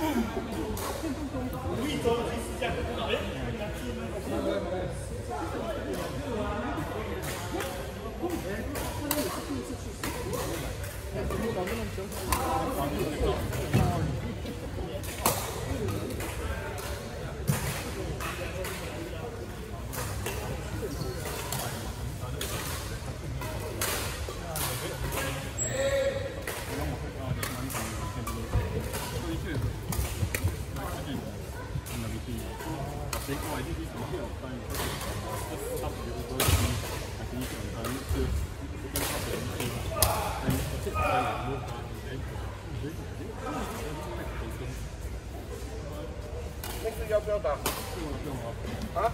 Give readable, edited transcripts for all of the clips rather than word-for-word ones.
要不要打？啊？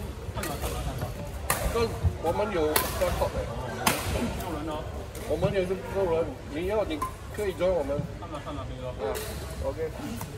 这我们有在跑的。我们也是够人，你要你可以join我们。看哪边啊 ，OK。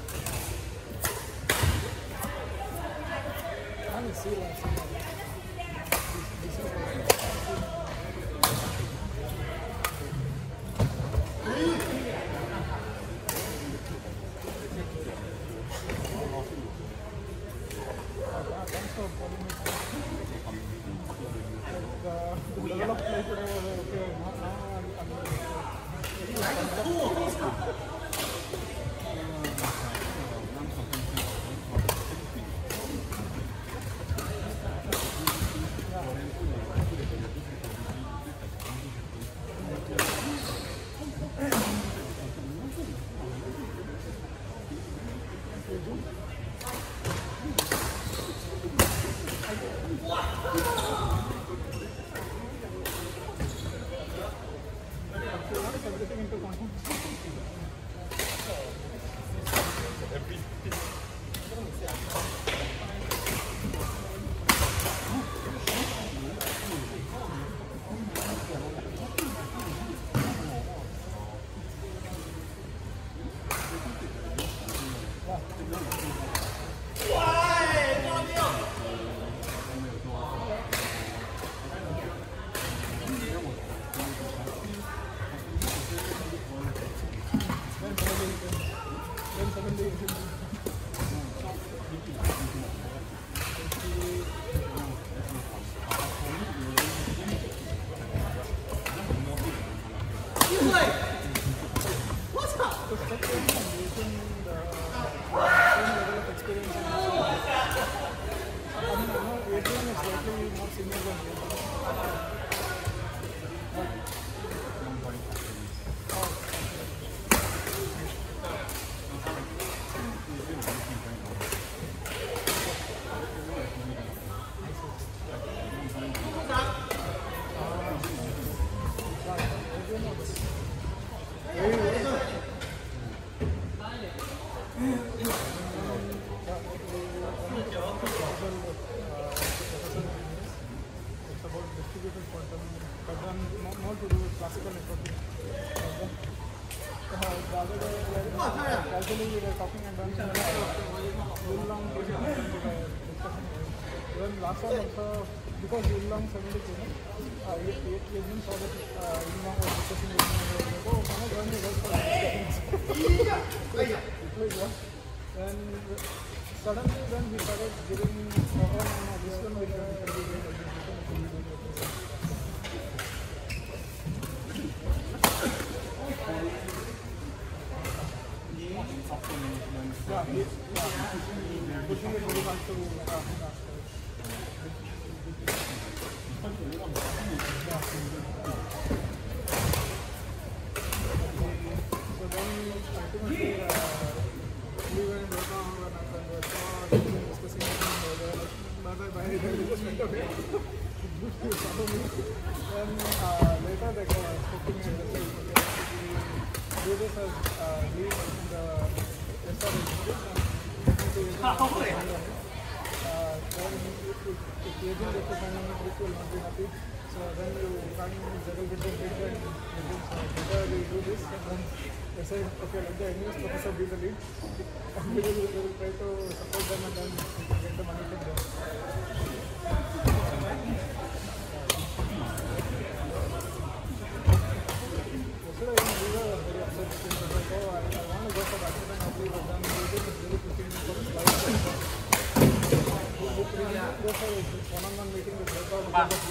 Last one also, because Yulong 70 km, Yulong saw that Yulong was discussing with me, oh, can I join the work for Then suddenly when we started giving this one will pushing it very much to later they go cooking and do this as lead in the restaurant if the agent gets to find out which will not be happy, so then you can juggle between big and agents. Better we do this and then they say, okay, let the English professor be the lead and we will try to support them and then get the money from them. Yesterday we were very upset because I want to go for the accident of leave, but then we did That's why it's one-on-one meeting with Rebecca.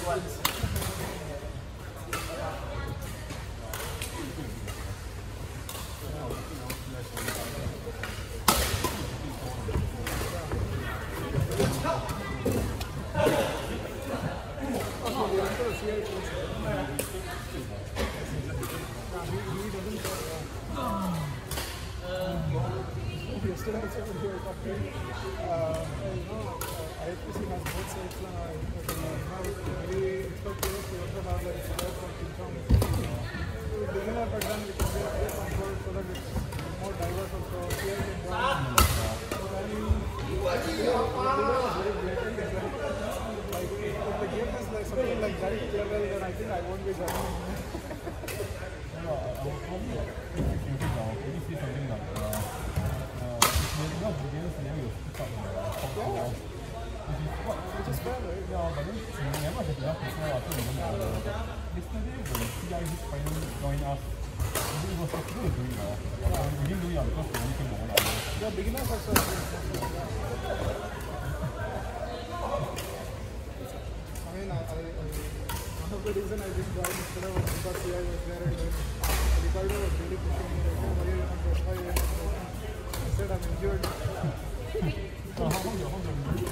Yesterday, I said we were talking, IFPC has both sides, very expected to work on the for income. Beginner, but then we can get control so that it's more diverse also. Here in India, very blatant. Like, if the game is like something like that level, then I think I won't be joining. Which is fair, right? Yeah, but then never had enough people yesterday when CI finally joined us, it was possible to do it now. We didn't do it because we only came for 1 hour. The beginners also. I mean, one of the reasons I didn't join yesterday was because CI was there and Ricardo was really pushing me. I said I'm injured. How long is it?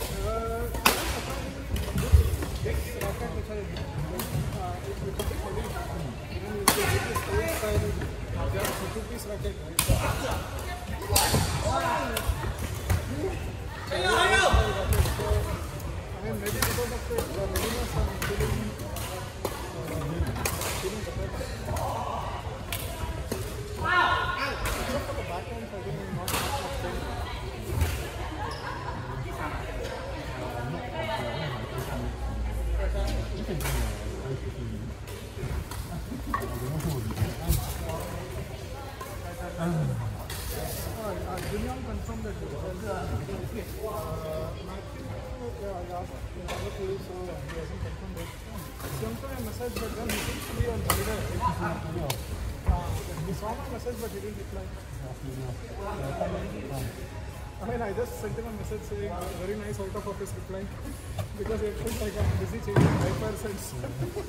This racket which I it's a bit heavy. Even if you get this old style, just a 2-piece racket. I mean, maybe because of the readiness I'm feeling better. Except for the backhands, I think not much pain. Julian confirmed that Matthew, I asked the police, so he hasn't confirmed it. Sent me a message, but then he seems to be on holiday. He saw my message, but he didn't reply. I mean, I just sent him a message saying, very nice out of office reply, because it feels like I'm busy changing diapers and stuff.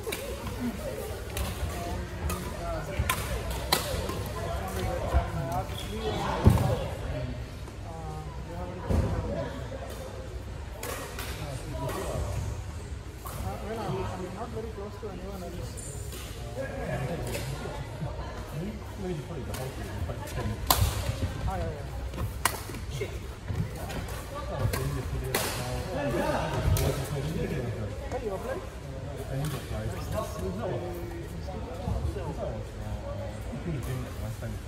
I'm not very close to anyone else. Maybe probably the whole thing is quite extended. Yeah. Shit. Hey, you applied? I need to apply. It's not I think the game last time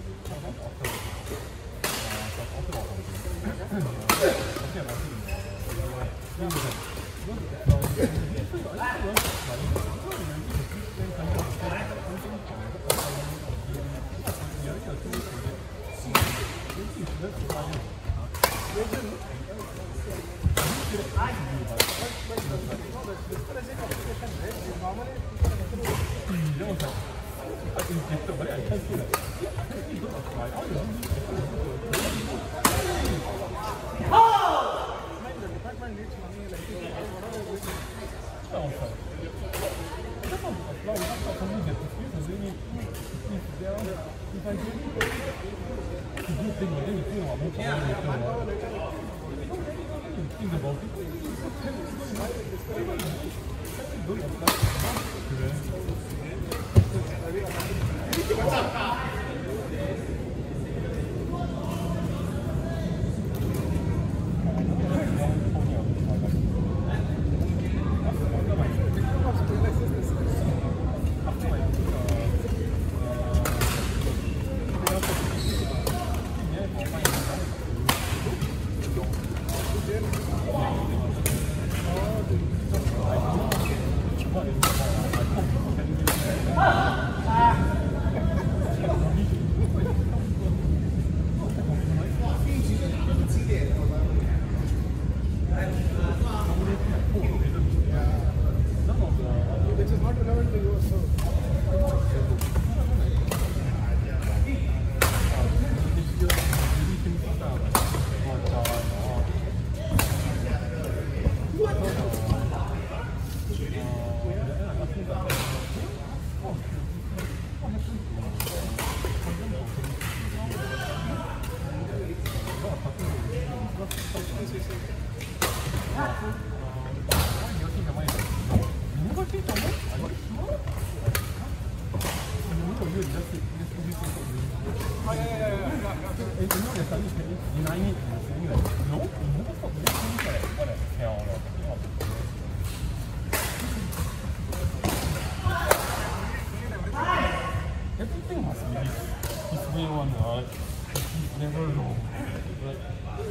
Yes, yes, yes. Why do you think I might? No, you never think of it. I got sure. You just Oh, yeah. and you know there's something denying it and saying like, no, you never stop this thing like, what the hell, everything must be his way one, he's never wrong. Like,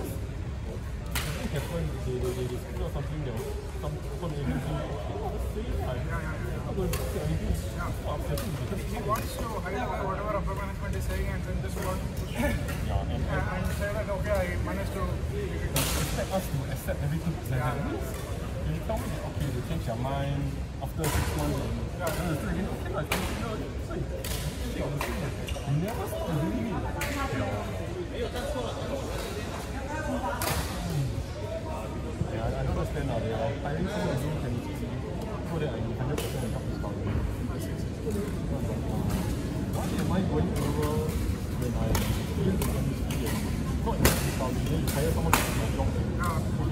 I think happen, they screw up something that was some agency, I'm going to say anything, so upsetting because He wants to highlight whatever upper management is saying and then just want to push it. yeah, and Say that, okay, I managed to... expect us to accept everything presented. They tell me that okay, they change their mind after 6 months and then they say again, okay, like, so you never stop doing it. Yeah, I don't understand now. They are hiring someone who can so that I 100% help this story. Why am I going over when I feel the industry and not in this story, then you hire someone to do my job?